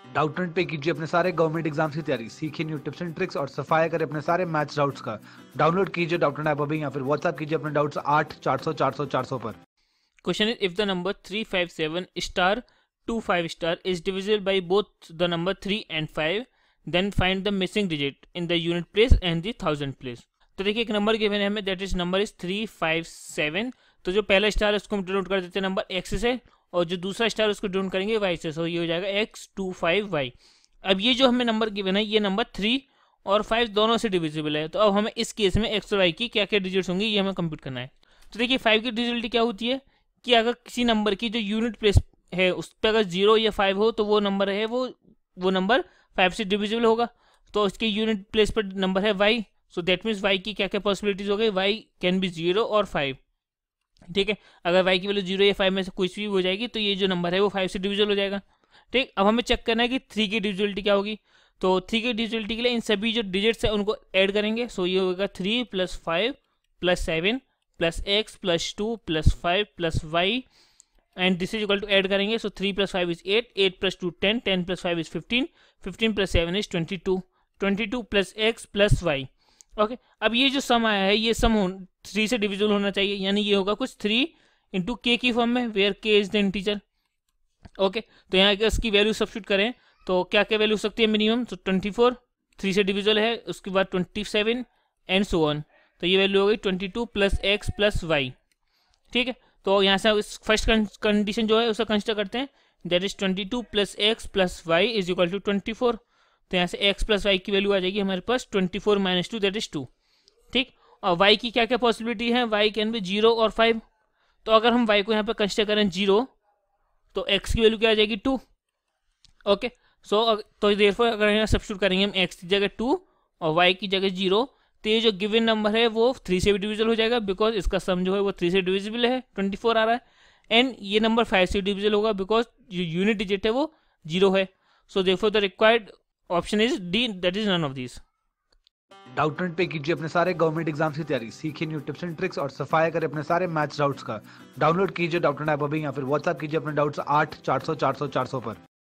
Doubtnut पे कीजिए अपने सारे गवर्नमेंट एग्जाम्स की तैयारी, सीखिए न्यू टिप्स एंड ट्रिक्स और सफाया करें अपने सारे मैथ्स डाउट्स का। डाउनलोड कीजिए डाउटनेट ऐप अभी या फिर व्हाट्सएप कीजिए अपने डाउट्स 8 400 400 400 पर। Question is, if the number 357 star 25 star is divisible by both the number 3 and 5, then find the missing digit in the unit place and the thousand place. तो देखिए एक नंबर गिवन है हमें, that is number is 357। तो जो पहला star है उसको हम डिनोट कर देते हैं नंबर x से, और जो दूसरा स्टार उसको डिनोट करेंगे y से। सो ये हो जाएगा x25y। अब ये जो हमें नंबर गिवन है ये नंबर 3 और 5 दोनों से डिविजिबल है। तो अब हमें इस केस में x और y की क्या क्या डिजिट्स होंगी ये हमें कंप्यूट करना है। तो देखिए 5 की डिजिबिलिटी क्या होती है कि अगर किसी नंबर की जो यूनिट प्लेस है उस पर अगर 0 या 5 हो तो वो नंबर है वो नंबर 5 से डिविजिबल होगा। तो उसके यूनिट प्लेस पर नंबर है y, so that means y की क्या क्या पॉसिबिलिटीज हो गई, y कैन बी 0 और 5। ठीक है, अगर y की वैल्यू 0 या 5 में से कुछ भी हो जाएगी तो ये जो नंबर है वो 5 से डिविजिबल हो जाएगा। ठीक, अब हमें चेक करना है कि 3 की डिविजिबिलिटी क्या होगी। तो 3 की डिविजिबिलिटी के लिए इन सभी जो डिजिट्स है उनको ऐड करेंगे। सो ये होगा 3 + 5 + 7 + x + 2 + 5 + y, and this is equal to add करेंगे। So 3 + 5 is 8, 8 + 2 10, 10 + 5 is 15, 15 + 7 is 22, 22 + x + y। Okay, अब ये जो सम आया है ये सम 3 से डिविजिबल होना चाहिए, यानी ये होगा कुछ 3 × k की फॉर्म में, where k is the integer. Okay, तो यहाँ अगर इसकी वैल्यू सब्स्टिट्यूट करें तो क्या क्या वैल्यू हो सकती है मिनिमम। तो 24 3 से डिविजिबल है, उसके बाद 27 एंड सो ऑन। तो ये वैल्यू हो गई 22 + x + y। ठीक है, तो यहाँ से इस फर्स्ट कंडीशन जो है उसे कंसिडर करते हैं, that is 22 + x + y is equal to 24। तो यहाँ से x + y की वैल्यू आ जाएगी हमारे पास 24 - 2 दैट इज 2। ठीक, और y की क्या क्या पॉसिबिलिटी है, y कैन बी 0 और 5। तो अगर हम y को यहाँ पे कंसिडर करें 0 तो x की वैल्यू क्या आ जाएगी 2। ओके, सो तो देयरफॉर अगर यहाँ सब्स्टिट्यूट करेंगे हम x की जगह 2 और y की जगह 0, तो ये जो गिवन नंबर है वो 3 से भी डिविजिबल हो जाएगा, बिकॉज इसका सम जो है वो 3 से डिविजिबल है, 24 आ रहा है। एंड ये नंबर 5 से डिविजिबल होगा बिकॉज जो यूनिट डिजिट है वो 0 है। So therefore the required option is D, that is none of this. Doubtnut पे कीजिए अपने सारे गवर्नमेंट एग्जाम्स की तैयारी, सीखिए न्यू टिप्स एंड ट्रिक्स और सफाया करें अपने सारे मैथ्स डाउट्स का। डाउनलोड कीजिए डाउटनेट ऐप अभी या फिर व्हाट्सएप कीजिए अपने डाउट्स 8 400 400 400 पर।